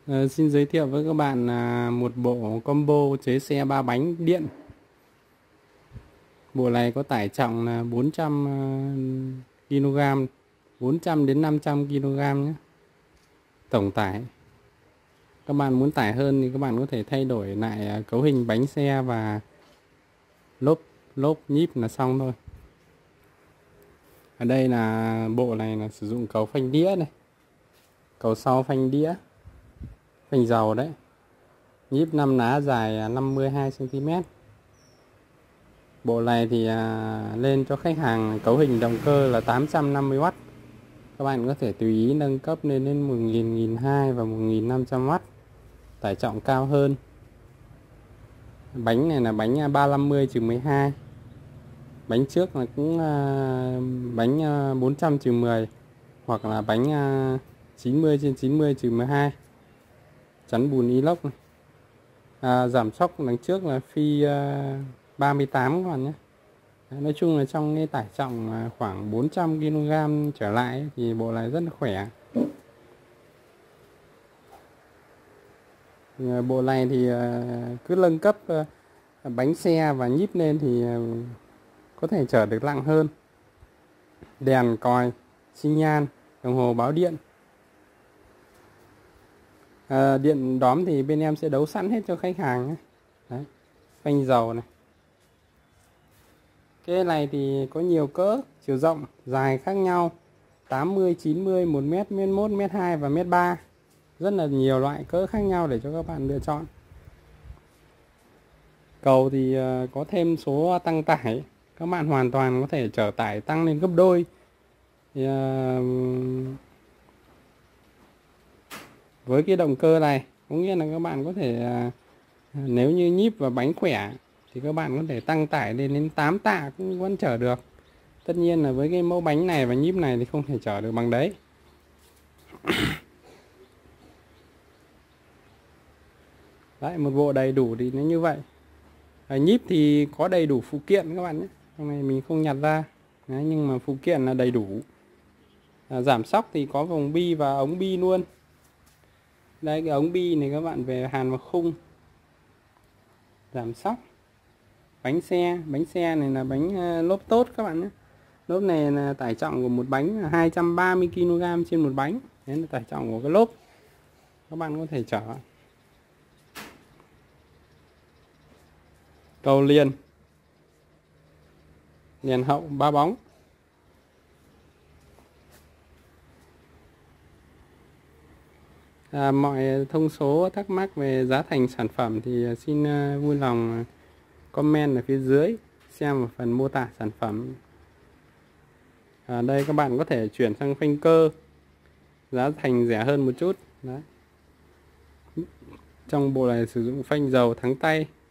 Xin giới thiệu với các bạn là một bộ combo chế xe 3 bánh điện. Bộ này có tải trọng là 400 kg, 400 đến 500 kg nhé. Tổng tải. Các bạn muốn tải hơn thì các bạn có thể thay đổi lại cấu hình bánh xe và lốp nhíp là xong thôi. Ở đây là bộ này là sử dụng cầu phanh đĩa này. Cầu sau phanh đĩa, phanh dầu đấy. Nhíp 5 ná dài 52 cm. Bộ này thì lên cho khách hàng cấu hình động cơ là 850W. Các bạn có thể tùy ý nâng cấp lên đến 1000, 1200 và 1500W. Tải trọng cao hơn. Bánh này là bánh 350/12. Bánh trước là cũng bánh 400/10 hoặc là bánh 90/90/12. Chắn bùn inox này. Giảm sóc đằng trước là phi 38 các bạn nhé. Nói chung là trong cái tải trọng khoảng 400 kg trở lại thì bộ này rất là khỏe. Bộ này thì cứ nâng cấp bánh xe và nhíp lên thì có thể chở được nặng hơn. Đèn còi, xi nhan, đồng hồ báo điện. Điện đóm thì bên em sẽ đấu sẵn hết cho khách hàng nhé. Đấy. Phanh dầu này. Cái này thì có nhiều cỡ, chiều rộng, dài khác nhau, 80, 90, 1m, 1m1, 1m2 và 1m3. Rất là nhiều loại cỡ khác nhau để cho các bạn lựa chọn. Cầu thì có thêm số tăng tải, các bạn hoàn toàn có thể chở tải tăng lên gấp đôi. Thì, với cái động cơ này, có nghĩa là các bạn có thể nếu như nhíp và bánh khỏe thì các bạn có thể tăng tải lên đến 8 tạ cũng vẫn chở được. Tất nhiên là với cái mẫu bánh này và nhíp này thì không thể chở được bằng đấy. Đấy, một bộ đầy đủ thì nó như vậy. Nhíp thì có đầy đủ phụ kiện các bạn nhé. Hôm nay mình không nhặt ra. Đấy, nhưng mà phụ kiện là đầy đủ. Giảm sóc thì có vòng bi và ống bi luôn. Đây, cái ống bi này các bạn về hàn vào khung. Giảm sóc. Bánh xe này là bánh lốp tốt các bạn nhé. Lốp này là tải trọng của một bánh là 230 kg trên một bánh. Đấy là tải trọng của cái lốp. Các bạn có thể chở. Cầu liền. Liền hậu 3 bóng. Mọi thông số thắc mắc về giá thành sản phẩm thì xin vui lòng comment ở phía dưới, xem ở phần mô tả sản phẩm. Đây các bạn có thể chuyển sang phanh cơ, giá thành rẻ hơn một chút. Đấy. Trong bộ này sử dụng phanh dầu thắng tay.